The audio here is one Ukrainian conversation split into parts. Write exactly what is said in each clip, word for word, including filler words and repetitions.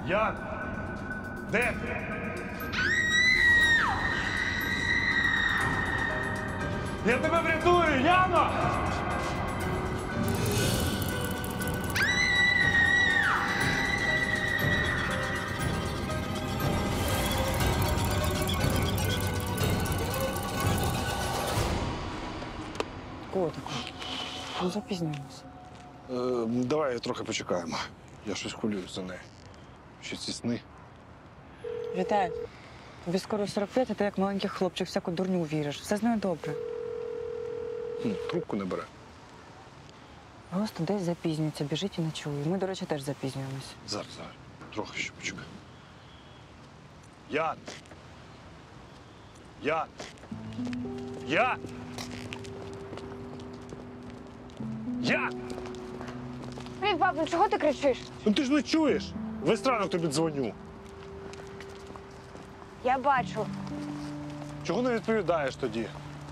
Ян! Де ти? Я тебе врятую, Яно! Кого такого? Ну, запізнюємося. Е, давай трохи почекаємо. Я щось хвилююсь за нею. Ще ці сни. Вітаю. Тобі скоро сорок п'ять, а ти як маленький хлопчик всяку дурню віриш. Все з нею добре. Хм, трубку не бере. Просто десь запізнюється, біжить і не чує. Ми, до речі, теж запізнюємося. Зараз, зараз. Трохи ще почекай. Ян! Ян! Ян! Ян! Привіт, пап, ну чого ти кричиш? Ну ти ж не чуєш! Весь ранок тобі дзвоню. Я бачу. Чого не відповідаєш тоді?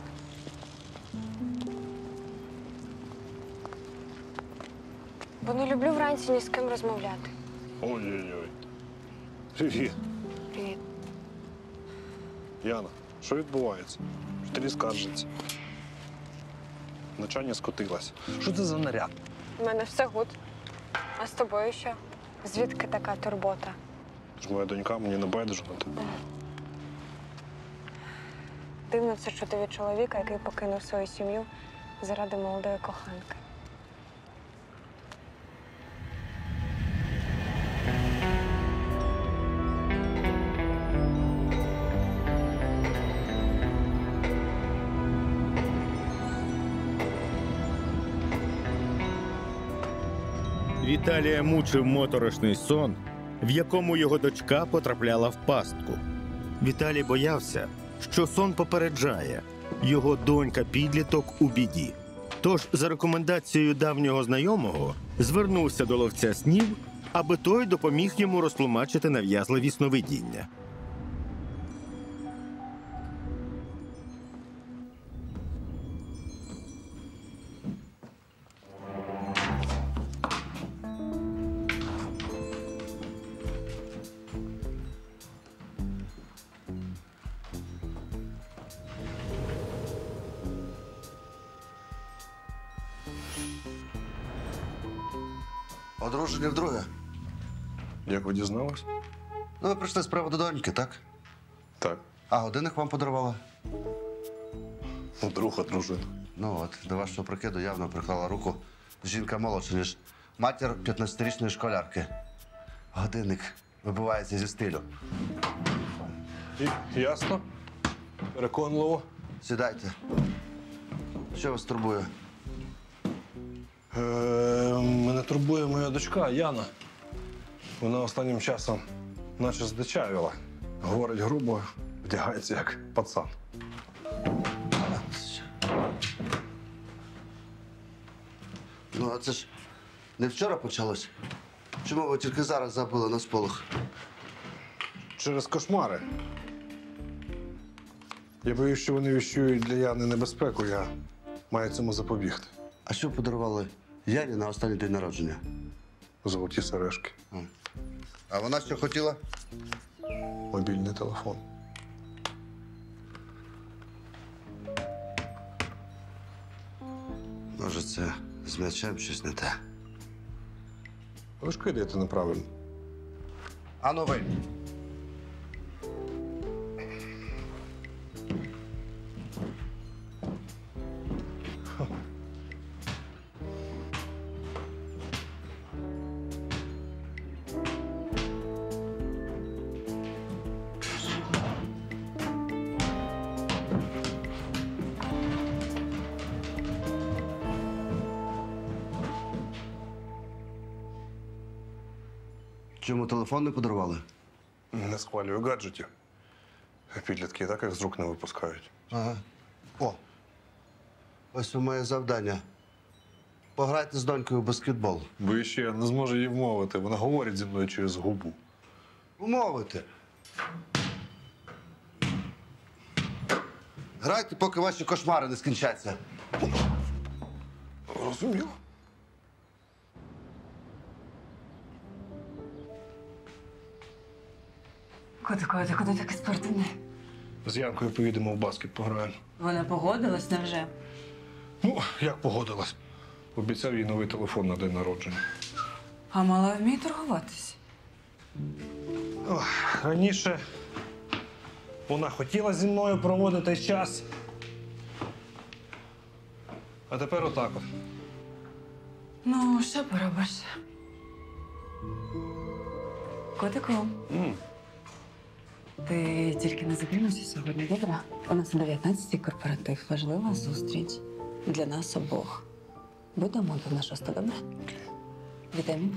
Бо не люблю вранці ні з ким розмовляти. Ой-ой-ой. Привіт. Привіт. Яна, що відбувається? Вчителі скаржаться. Навчання скотилось. Що це за наряд? У мене все гуд. А з тобою що? Звідки така турбота? Ж моя донька, мені не байдуже на тебе. Дивно це чути від чоловіка, який покинув свою сім'ю заради молодої коханки. Віталія мучив моторошний сон, в якому його дочка потрапляла в пастку. Віталій боявся, що сон попереджає – його донька-підліток у біді. Тож, за рекомендацією давнього знайомого, звернувся до ловця снів, аби той допоміг йому розтлумачити нав'язливі сновидіння. Одружені вдруге. Як ви дізнались? Ну, ви прийшли з приводу доньки, так? Так. А годинник вам подарувала? Друга дружина. Ну от, до вашого прикиду явно приклала руку жінка молодша, ніж матір п'ятнадцятирічної школярки. Годинник вибивається зі стилю. І, ясно? Переконливо. Сідайте. Що вас турбує? Е, мене турбує моя дочка Яна. Вона останнім часом наче здичавіла. Говорить грубо, вдягається як пацан. Ну, а це ж не вчора почалось? Чому ви тільки зараз забили на сполох? Через кошмари. Я боюсь, що вони віщують для Яни небезпеку, я маю цьому запобігти. А що подарували Яні на останній день народження? Золоті сережки, А вона що хотіла? мобільний телефон. Може, це з м'ячем щось не те. Ви ж кидаєте неправильно. А ну ви! Чому телефон не подарували? Не схвалюю гаджетів. Підлітки і так їх з рук не випускають. Ага. О, ось моє завдання. Пограйте з донькою в баскетбол. Бо ще не зможу її вмовити. Вона говорить зі мною через губу. Умовити. Грайте, поки ваші кошмари не скінчаться. Розуміло. Котику, а ти куди такий спортивний? З Янкою поїдемо в баскет пограємо. Вона погодилась, невже? Ну, як погодилась. Обіцяв їй новий телефон на день народження. А мала вміє торгуватись. Ох, раніше вона хотіла зі мною проводити час. А тепер отак от. Ну, що поробиш? Котику, М. ти тільки не запінуйся сьогодні, добре? У нас о дев'ятнадцятій корпоратив. Важлива зустріч для нас обох. Будемо до на шосту, добре? Вітамін.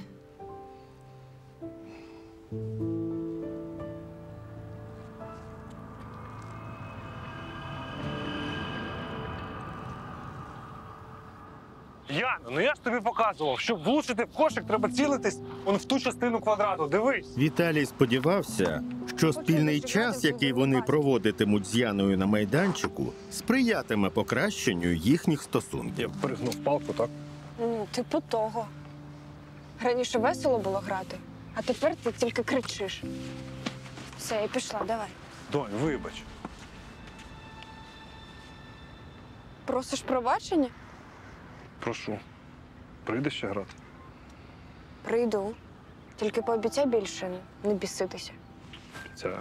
Яна, ну я ж тобі показував, щоб влучити в кошик, треба цілитись он в ту частину квадрату. Дивись. Віталій сподівався, що спільний час, який вони проводитимуть з Яною на майданчику, сприятиме покращенню їхніх стосунків. Я перегнув палку, так? Ну, типу того. Раніше весело було грати, а тепер ти тільки кричиш. Все, я пішла, давай. Донь, вибач. Просиш пробачення? Прошу. Прийдеш ще грати? Прийду. Тільки пообіцяй більше не біситися. Обіцяю.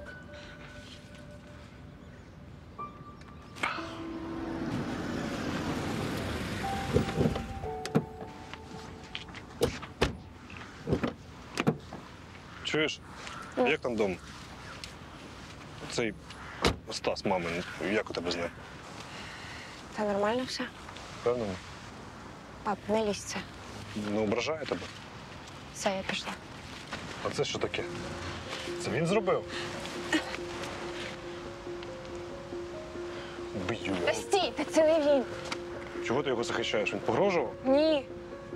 Чуєш? Як там вдома? Цей Стас, мамин, як у тебе з ним? Та нормально все? Певно, Пап, не лізь це. не ображає тебе? Все, я пішла. А це що таке? Це він зробив? Б'ю Та його. стій, та це не він. Чого ти його захищаєш? Він погрожував? Ні.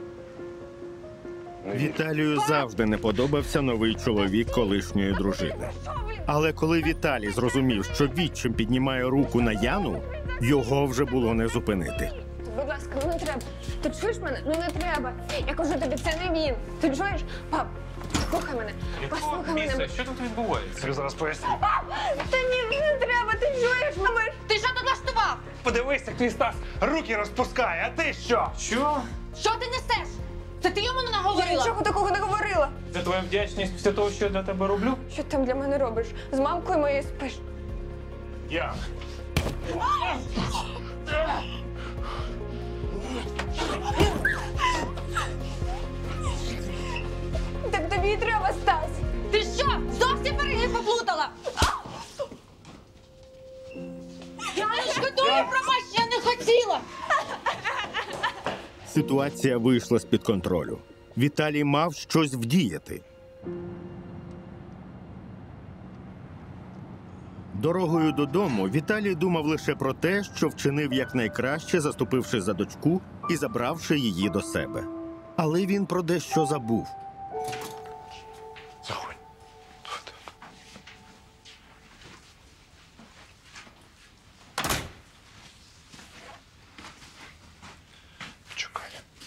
Не вірю. Віталію завжди не подобався новий чоловік колишньої дружини. Але коли Віталій зрозумів, що відчим піднімає руку на Яну, його вже було не зупинити. Будь ласка, ну не треба. Ти чуєш мене? Ну не треба. Я кажу тобі, це не він. Ти чуєш? Пап, слухай мене. Послухай мене. Що тут відбувається? Тобі зараз поясню. Та ні, не треба, ти чуєш мене? Ти що тут влаштував? Подивись, як твій Стас руки розпускає, а ти що? Що? Що ти несеш? Це ти йому не Я наговорила? нічого такого не говорила. Це твоя вдячність після того, що я для тебе роблю? Що ти там для мене робиш? З мамкою моєю спиш. Я. Так тобі і треба, Стась. Ти що? Зовсім береги поплутала? Я не шкодую, пробач, я не хотіла. Ситуація вийшла з-під контролю. Віталій мав щось вдіяти. Дорогою додому Віталій думав лише про те, що вчинив якнайкраще, заступивши за дочку і забравши її до себе. Але він про дещо забув. Заходь. Чекай.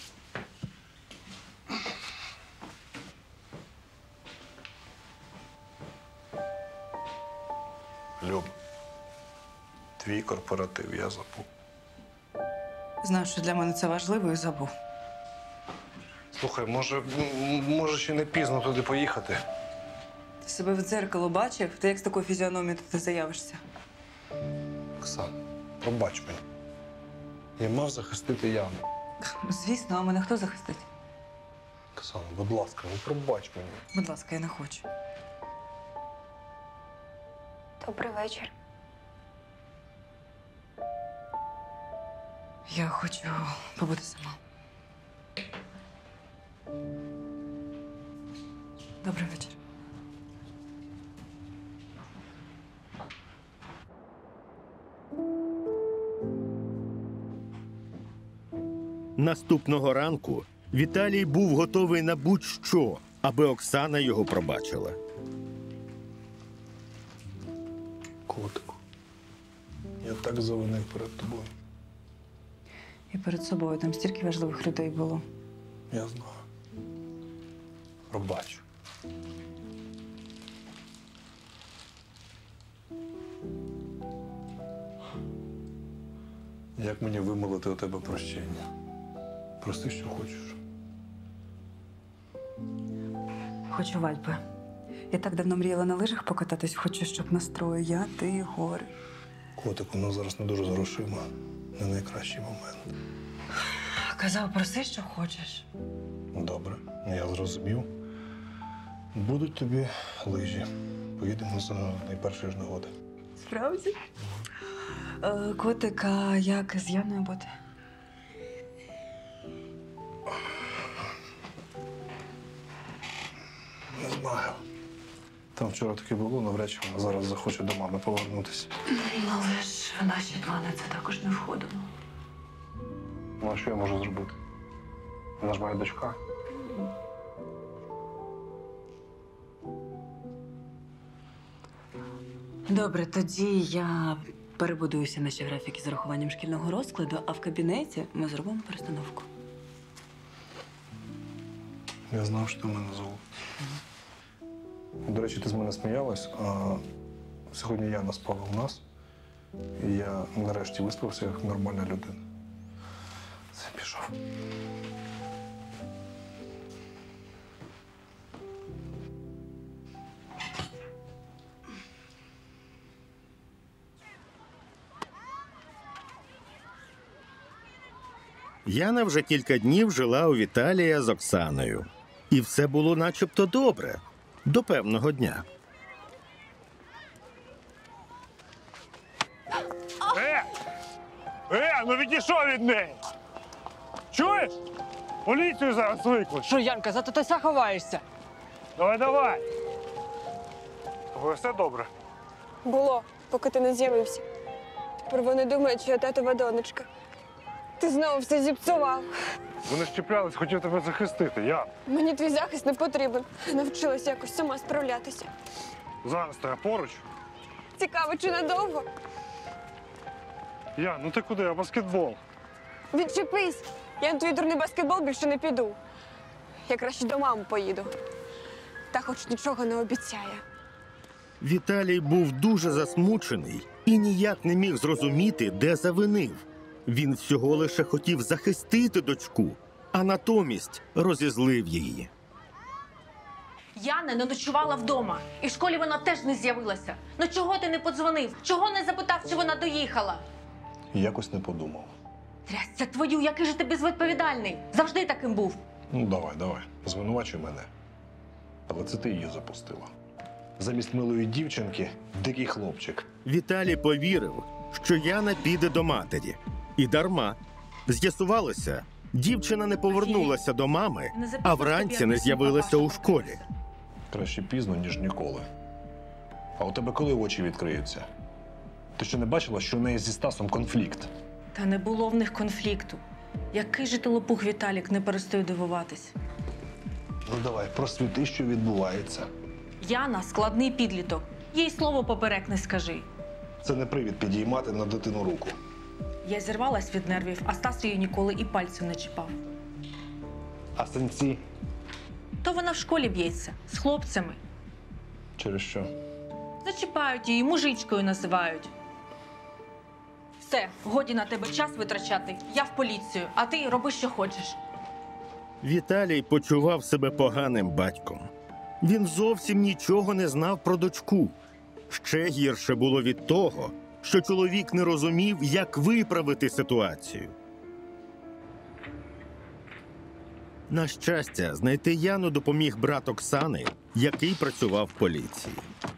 Люб, твій корпоратив я забув. Знав, що для мене це важливо і забув. Слухай, може, м, може ще не пізно туди поїхати? Ти себе в дзеркало бачив? Ти як з такою фізіономією ти заявишся? Оксан, пробач мені. Я мав захистити Яну. Звісно, а мене хто захистить? Оксана, будь ласка, ну пробач мені. Будь ласка, я не хочу. Добрий вечір. Я хочу побути сама. Добрий вечір. Наступного ранку Віталій був готовий на будь-що, аби Оксана його пробачила. Котику, я так завинив перед тобою. І перед собою там стільки важливих людей було. Я знаю. Пробач. Як мені вимолити у тебе прощення? Прости, що хочеш. Хочу в Альпи. Я так давно мріяла на лижах покататись, хочу, щоб настрою я, ти, гори. Котику, ну зараз не дуже з грошима. Не найкращий момент. Казав, проси, що хочеш. Добре, я зрозумів. Будуть тобі лижі. Поїдемо за найпершої ж нагоди. Справді? Е, Котика, як з Яною бути? Не знаю. Там вчора таке було, навряд чи вона зараз захоче до мами повернутися. Але ж в наші плани це також не входило. Ну, а що я можу зробити? Вона ж моя дочка. Добре, тоді я перебудуюся наші графіки з урахуванням шкільного розкладу, а в кабінеті ми зробимо перестановку. Я знав, що ти в мене золото. До речі, ти з мене сміялась, а сьогодні Яна спала у нас. І я нарешті виспався як нормальна людина. Це пішов. Яна вже кілька днів жила у Віталія з Оксаною. І все було начебто добре. До певного дня. Е! Е, ну відійшов від неї! Чуєш? Поліцію зараз виклич. Що, Янка, за татуся ховаєшся? Давай, давай. Тобі все добре? Було, поки ти не з'явився. Тепер вони думають, що я татова донечка. Ти знову все зіпсував. Вони щеплялись, хотів тебе захистити. Я Мені твій захист не потрібен. Навчилася якось сама справлятися. зараз то я поруч. Цікаво, чи надовго? Я, ну ти куди? Я баскетбол. Відчепись! Я на твій дурний баскетбол більше не піду. Я краще до мами поїду. Та хоч нічого не обіцяє. Віталій був дуже засмучений і ніяк не міг зрозуміти, де завинив. Він всього лише хотів захистити дочку, а натомість розізлив її. Яна не ночувала вдома. І в школі вона теж не з'явилася. Ну чого ти не подзвонив? Чого не запитав, чи вона доїхала? Якось не подумав. Трясся твою, який же ти безвідповідальний. Завжди таким був. Ну, давай, давай, звинувачуй мене. Але це ти її запустила. Замість милої дівчинки – дикий хлопчик. Віталій повірив, що Яна піде до матері. І дарма. З'ясувалося, дівчина не повернулася до мами, а вранці не з'явилася у школі. Краще пізно, ніж ніколи. А у тебе коли очі відкриються? Ти що не бачила, що у неї зі Стасом конфлікт? Та не було в них конфлікту. Який же ти лопух, Віталік, не перестаю дивуватись. Ну давай, просвіти, що відбувається. Яна – складний підліток. Їй слово поперек не скажи. Це не привід підіймати на дитину руку. Я зірвалась від нервів, а Стас її ніколи і пальцем не чіпав. А синці? То вона в школі б'ється з хлопцями. Через що? Зачіпають її, мужичкою називають. Все, годі на тебе час витрачати. Я в поліцію, а ти роби, що хочеш. Віталій почував себе поганим батьком. Він зовсім нічого не знав про дочку. Ще гірше було від того, що чоловік не розумів, як виправити ситуацію. На щастя, знайти Яну допоміг брат Оксани, який працював в поліції.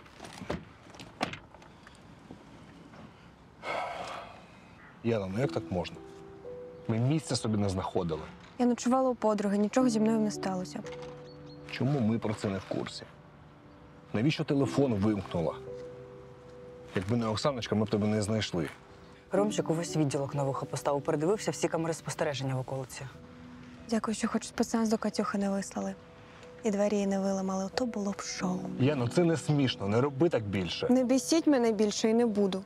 Яна, ну як так можна? Ми місця собі не знаходили. Я ночувала у подруги, нічого зі мною не сталося. Чому ми про це не в курсі? Навіщо телефон вимкнула? Якби не Оксаночка, ми б тебе не знайшли. Ромчик увесь відділок на вухо поставив, передивився всі камери спостереження в околиці. Дякую, що хоч спецназ до Катюхи не вислали. І двері їй не виламали. То було б шоу. Яно, це не смішно, не роби так більше. Не бісіть мене більше і не буду.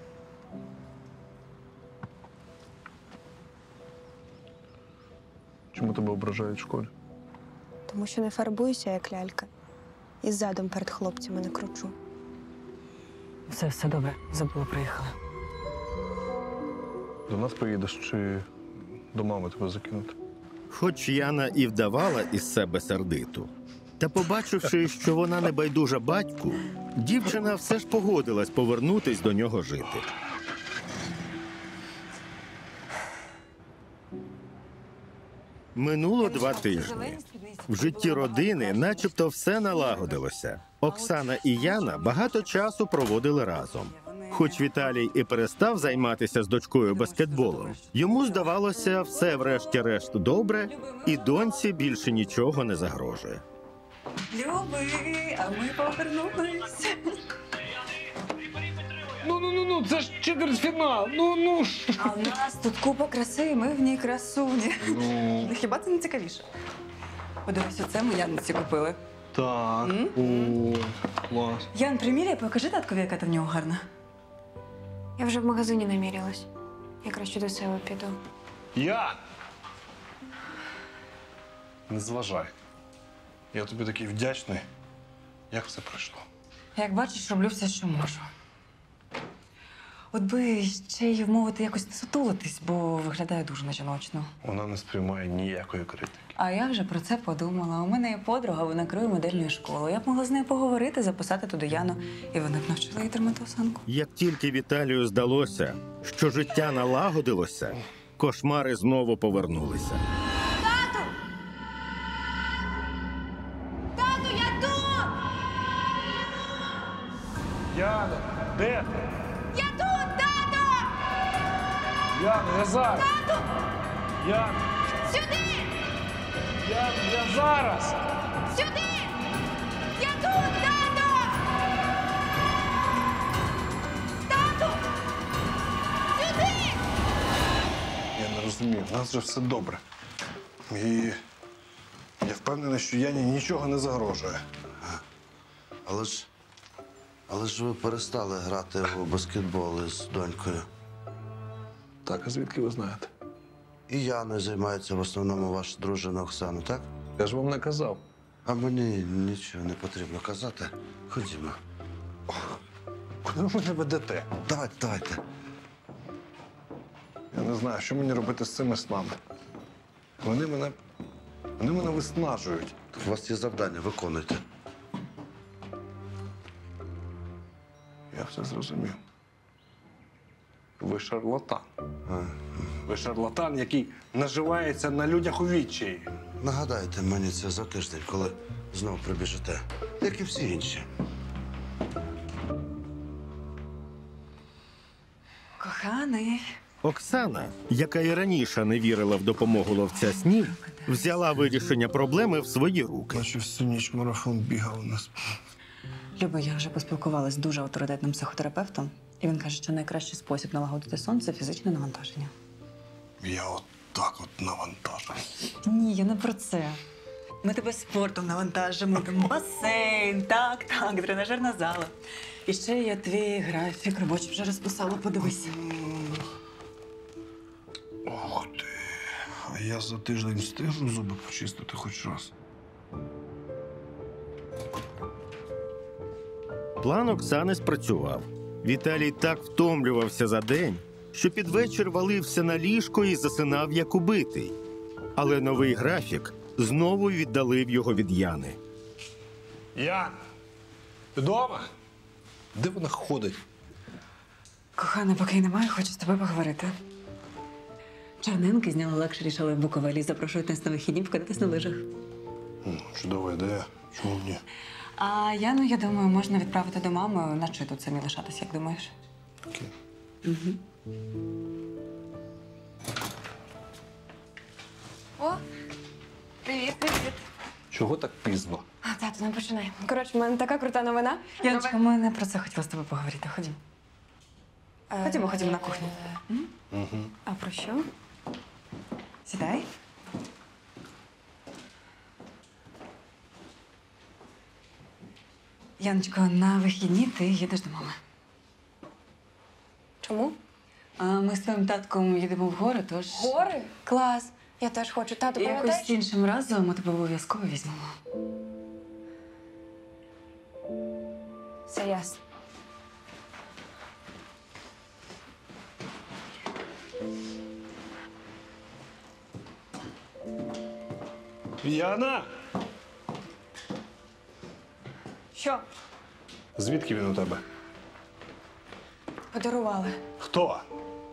Чому тебе ображають в школі? Тому що не фарбуюся, як лялька. І задом перед хлопцями не кручу. Все, все добре. Забула, приїхала. До нас поїдеш чи до мами тебе закинути? Хоч Яна і вдавала із себе сердиту, та побачивши, що вона не байдужа батьку, дівчина все ж погодилась повернутись до нього жити. Минуло два тижні. В житті родини начебто все налагодилося. Оксана і Яна багато часу проводили разом. Хоч Віталій і перестав займатися з дочкою баскетболом, йому здавалося, все врешті-решт добре, і доньці більше нічого не загрожує. Люби, а ми повернулися. Ну, ну, ну, ну, це ж четвертьфінал. Ну, ну. А в нас тут купа краси, і ми в ній красуні. Ну, Хіба це не цікавіше? Подивись, оце ми Янниці купили. так. М? О, клас. Ян, приміряй, покажи таткові, яка ти в нього гарна. Я вже в магазині намірялась. Я краще до себе піду. Ян! Не зважай. Я тобі такий вдячний. Як все пройшло? Як бачиш, роблю все, що можу. От би ще й вмовити якось не сутулитись, бо виглядає дуже нежіночно. Вона не сприймає ніякої критики. А я вже про це подумала. У мене є подруга, вона керує модельною школою. Я б могла з нею поговорити, записати туди Яну, і вона б навчила її тримати осанку. Як тільки Віталію здалося, що життя налагодилося, кошмари знову повернулися. Яна, де ти? Я тут, тато! Яна, я зараз. Тату! Яна. Сюди! Яна, я зараз! Сюди! Я тут, тато! Тату! Сюди! Я не розумію, в нас же все добре. І я впевнений, що Яні нічого не загрожує. Але ж. Але ж ви перестали грати у баскетбол із донькою. Так, а звідки ви знаєте? І Яною займається в основному ваша дружина Оксана, так? Я ж вам не казав. А мені нічого не потрібно казати. Ходімо. Куди ви мене ведете? Давайте, давайте. Я не знаю, що мені робити з цими снами. Вони мене. Вони мене виснажують. У вас є завдання, виконуйте. Я все зрозумів. Ви шарлатан. А, Ви шарлатан, який наживається на людях у відчаї. нагадайте мені це за тиждень, коли знову прибіжите, як і всі інші. Коханий. Оксана, яка і раніше не вірила в допомогу ловця снів, взяла вирішення проблеми в свої руки. Наче всю ніч марафон бігав у нас. Люба, я вже поспілкувалась з дуже авторитетним психотерапевтом, і він каже, що найкращий спосіб налагодити сон – це фізичне навантаження. Я от так от навантажу. Ні, я не про це. Ми тебе спортом навантажимо, там басейн, так, так, тренажерна зала. І ще я твій графік робочий вже розписала, подивись. Ох ти. А я за тиждень встигну зуби почистити хоч раз. План Оксани спрацював. Віталій так втомлювався за день, що під вечір валився на ліжко і засинав як убитий. Але новий графік знову віддалив його від Яни. Ян, ти вдома? Де вона ходить? Кохана, поки її немає, хочу з тобою поговорити. Чорненки зняли лакшері шале в Буковелі і запрошують нас на вихідні покататись на лижах. М, Чудова ідея. Чому ні? А Яну, я думаю, можна відправити до мами, наче тут самі лишатись, як думаєш? Окей. Угу. О, привіт, привіт. Чого так пізно? А, тату, не починай. Коротше, в мене така крута новина. Яночка, ми не про це хотіла з тобою поговорити. Ходім. Е, Ходімо, ходімо на кухню. М? Угу. А про що? Сідай. Яночко, на вихідні ти їдеш до мами. Чому? А ми з твоїм татком їдемо в гори, тож... Гори? Клас. Я теж хочу. Тату, Якось пам'ятаєш? іншим разом ми тебе обов'язково візьмемо. Все ясно. Яна! Що? Звідки він у тебе? Подарували. Хто?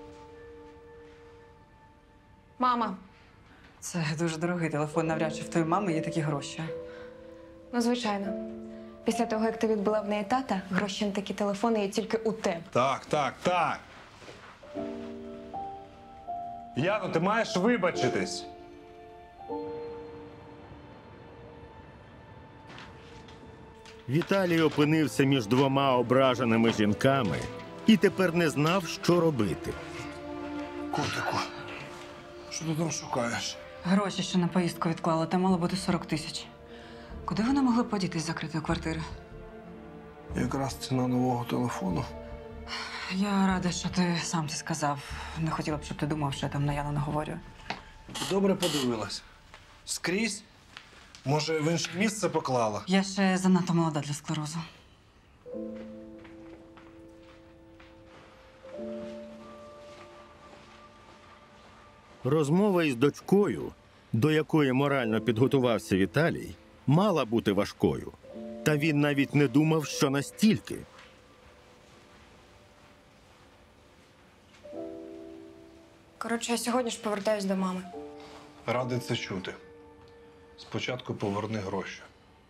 Мама. Це дуже дорогий телефон. Навряд чи в твоєї мами є такі гроші. Ну, звичайно. Після того, як ти відбила в неї тата, гроші на такі телефони є тільки у тебе. Так, так, так. Яно, ти маєш вибачитись. Віталій опинився між двома ображеними жінками і тепер не знав, що робити. Котику, що ти там шукаєш? Гроші, що на поїздку відклала, там мало бути сорок тисяч. Куди вони могли подіти з закритої квартири? Якраз ціна нового телефону. Я рада, що ти сам це сказав. Не хотіла б, щоб ти думав, що я там на Яну наговорю. Ти добре подивилась. Скрізь? Може, в інше місце поклала? Я ще занадто молода для склерозу. Розмова із дочкою, до якої морально підготувався Віталій, мала бути важкою. Та він навіть не думав, що настільки. Коротше, я сьогодні ж повертаюсь до мами. Радий це чути. Спочатку поверни гроші.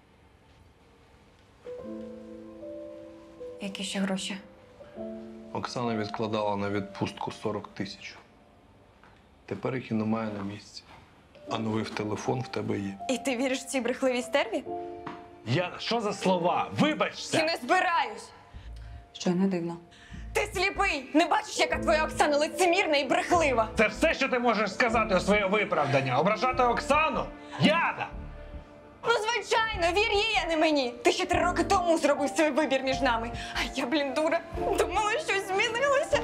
Які ще гроші? Оксана відкладала на відпустку сорок тисяч. Тепер їх і немає на місці. А новий в телефон в тебе є. І ти віриш цій брехливій стерві? Яна, що за слова? І Вибачся! не збираюсь! Що й не дивно. Ти сліпий! Не бачиш, яка твоя Оксана лицемірна і брехлива! Це все, що ти можеш сказати у своє виправдання? Ображати Оксану? Яна! Ну, звичайно, вір їй, а не мені! Ти ще три роки тому зробив свій вибір між нами. А я, блін, дура, думала, щось змінилося.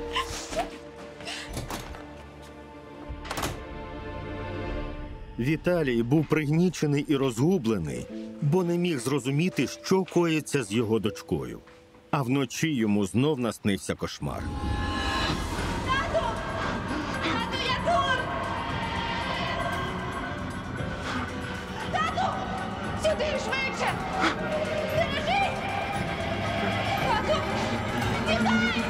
Віталій був пригнічений і розгублений, бо не міг зрозуміти, що коїться з його дочкою. А вночі йому знов наснився кошмар. Тату, я тут! Тату! Сюди, швидше! Стережись! Тату! Тікай!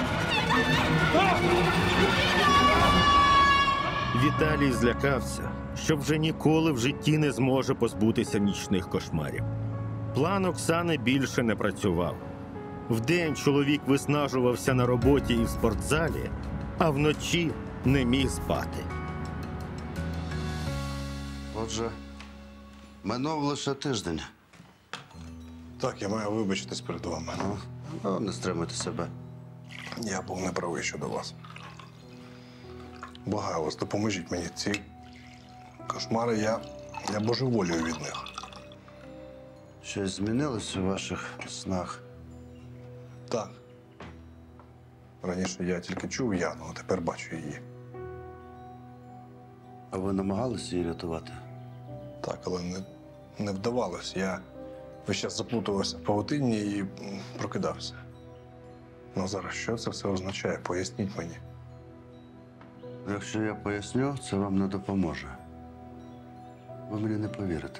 Віталій злякався, що вже ніколи в житті не зможе позбутися нічних кошмарів. План Оксани більше не працював. Вдень чоловік виснажувався на роботі і в спортзалі, а вночі не міг спати. Отже, минув лише тиждень. Так, я маю вибачитись перед вами. Ну, ну, не стримуйте себе. Я був неправий щодо вас. Благаю вас, допоможіть мені. Ці кошмари, я, я божеволію від них. Щось змінилось у ваших снах? Так. Раніше я тільки чув Яну, а тепер бачу її. А ви намагалися її рятувати? Так, але не, не вдавалось. Я весь час заплутувався в павутинні і м, прокидався. Ну зараз що це все означає? Поясніть мені. Якщо я поясню, це вам не допоможе. Ви мені не повірите.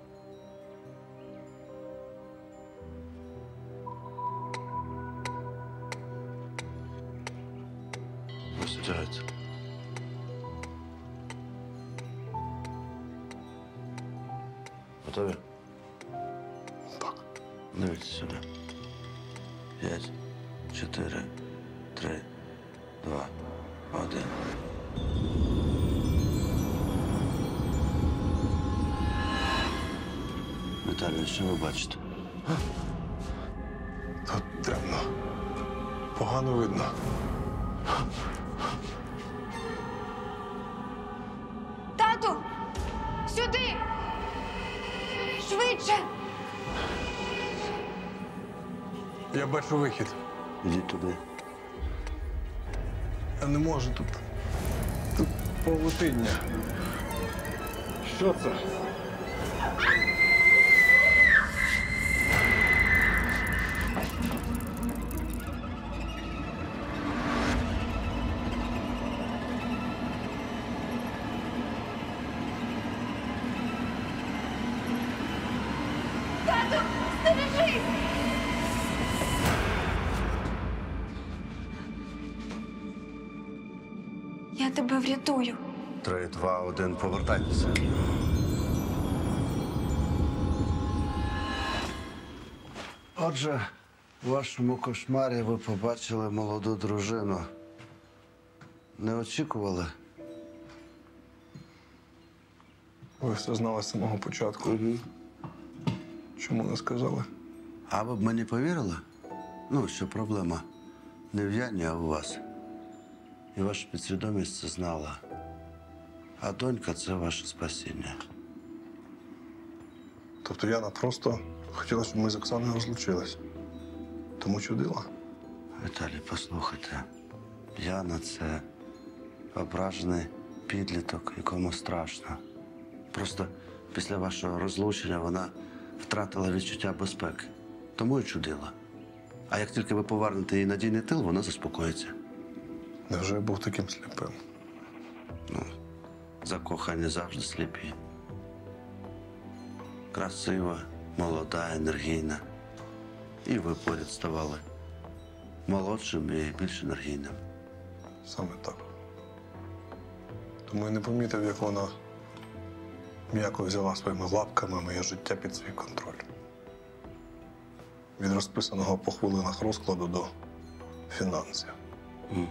Ось одягайте. Готові? Так. Дивіться сюди. П'ять, чотири, три, два, один. Віталій, що ви бачите? Тут темно. Погано видно. Тату! Сюди! Швидше! Я бачу вихід. Ідіть туди. Я не можу тут. Тут павутиння. Що це? Я тебе врятую. Три, два, один, повертайтеся. Отже, в вашому кошмарі ви побачили молоду дружину. Не очікували? Ви все знали з самого початку. Угу. Чому не сказали? А ви б мені повірили? Ну, що проблема не в Яні, а у вас. І ваша підсвідомість це знала. А донька – це ваше спасіння. Тобто Яна просто хотіла, щоб ми з Оксаною розлучились. Тому чудила. Віталій, послухайте. Яна – це ображений підліток, якому страшно. Просто після вашого розлучення вона втратила відчуття безпеки. Тому і чудила. А як тільки ви повернете їй надійний тил, вона заспокоїться. Невже я був таким сліпим? Ну, закохані завжди сліпі. Красива, молода, енергійна. І ви поряд ставали молодшим і більш енергійним. Саме так. Тому я не помітив, як вона м'яко взяла своїми лапками моє життя під свій контроль. Від розписаного по хвилинах розкладу до фінансів. Mm.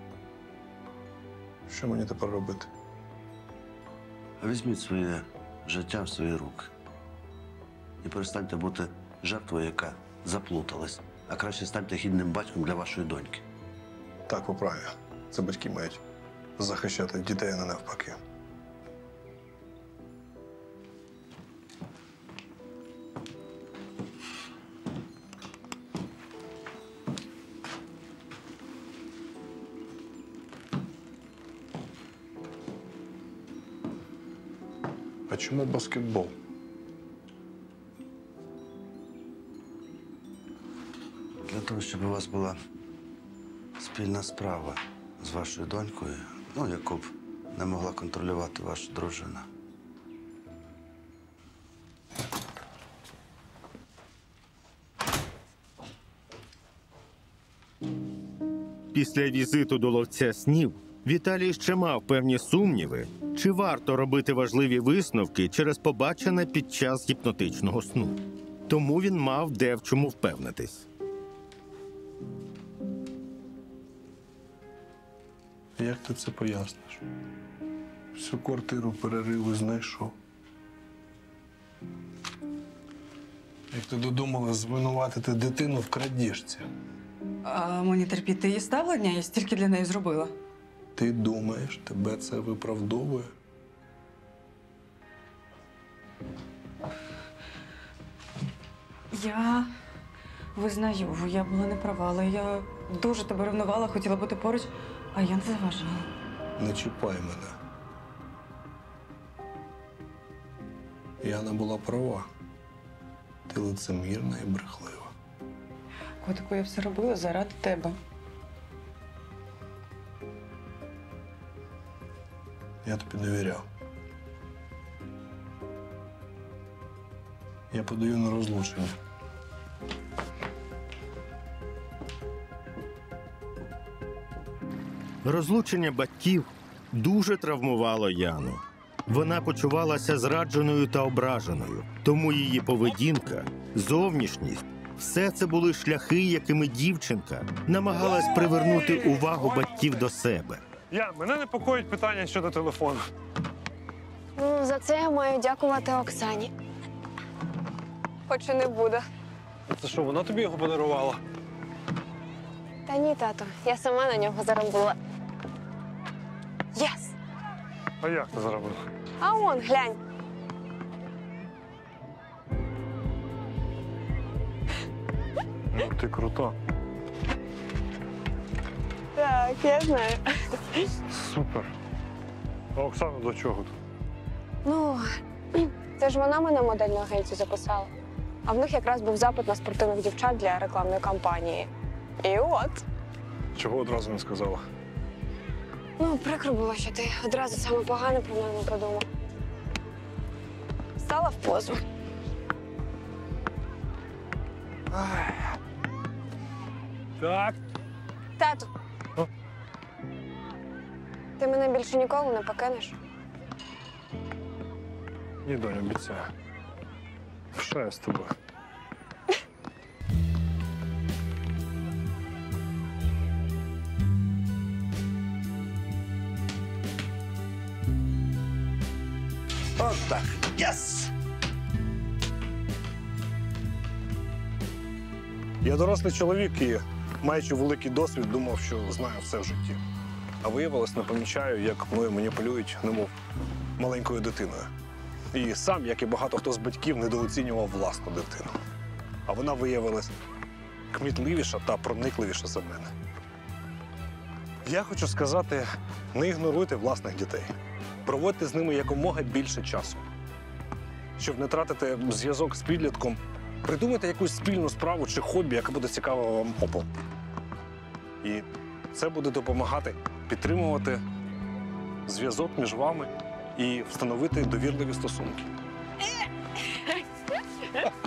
Що мені тепер робити? Візьміть своє життя в свої руки. І перестаньте бути жертвою, яка заплуталась. А краще станьте гідним батьком для вашої доньки. Так, ви праві. Це батьки мають захищати дітей, а не навпаки. А чому баскетбол? Для того, щоб у вас була спільна справа з вашою донькою, ну, яку б не могла контролювати ваша дружина. Після візиту до ловця снів Віталій ще мав певні сумніви, чи варто робити важливі висновки через побачене під час гіпнотичного сну. Тому він мав де в чому впевнитись. Як ти це поясниш? Всю квартиру перериву знайшов. Як ти додумала звинуватити дитину в крадіжці? А мені терпіти її ставлення, я стільки для неї зробила. Ти думаєш, тебе це виправдовує? Я визнаю, я була не права, але я дуже тебе ревнувала, хотіла бути поруч, а я не заважала. Не чіпай мене. Яна була права. Ти лицемірна і брехлива. Котику, я все робила заради тебе. Я тобі довіряв. Я подаю на розлучення. Розлучення батьків дуже травмувало Яну. Вона почувалася зрадженою та ображеною, тому її поведінка, зовнішність – все це були шляхи, якими дівчинка намагалась привернути увагу батьків до себе. Я, мене непокоїть питання щодо телефону. Ну, за це я маю дякувати Оксані. Хоч і не буде. Це що, вона тобі його подарувала? Та ні, тато, я сама на нього заробила. Єс! А як ти заробив? А он, глянь. Ну, ти крута. Так, я знаю. Супер. А Оксана до чого тут? Ну, це ж вона мене в модельну агенцію записала. А в них якраз був запит на спортивних дівчат для рекламної кампанії. І от. Чого одразу не сказала? Ну, прикро було, що ти одразу саме погане про мене подумав. Стала в позу. Так. Тату. О. Ти мене більше ніколи не покинеш. Ні, доню, обіцяю. Пишаю з тобою. От так. Єс! Я дорослий чоловік і, маючи великий досвід, думав, що знаю все в житті. А виявилось, не помічаю, як мною маніпулюють, немов маленькою дитиною. І сам, як і багато хто з батьків, недооцінював власну дитину. А вона виявилась кмітливіша та проникливіша за мене. Я хочу сказати, не ігноруйте власних дітей. Проводьте з ними якомога більше часу. Щоб не тратити зв'язок з підлітком, придумайте якусь спільну справу чи хобі, яка буде цікава вам обом. І це буде допомагати підтримувати зв'язок між вами і встановити довірливі стосунки.